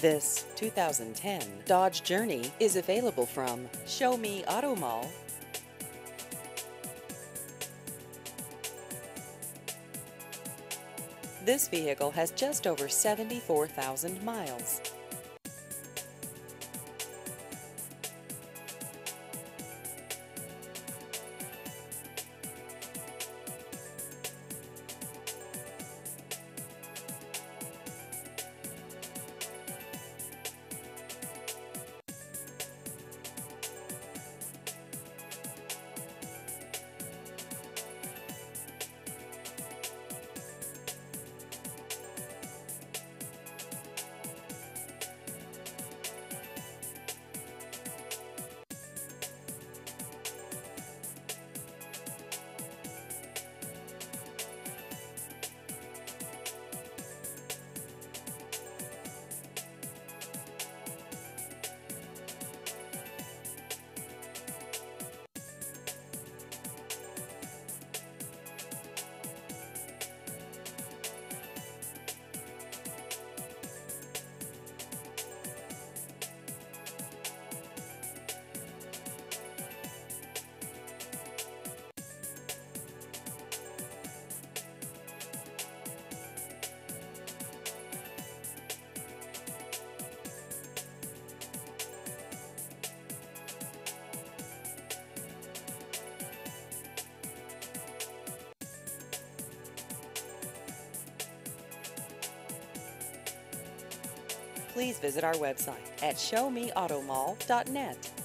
This 2010 Dodge Journey is available from Show Me Auto Mall. This vehicle has just over 74,000 miles. Please visit our website at showmeautomall.net.